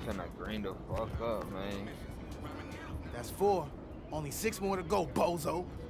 finna green the fuck up, man. That's 4. Only 6 more to go, bozo.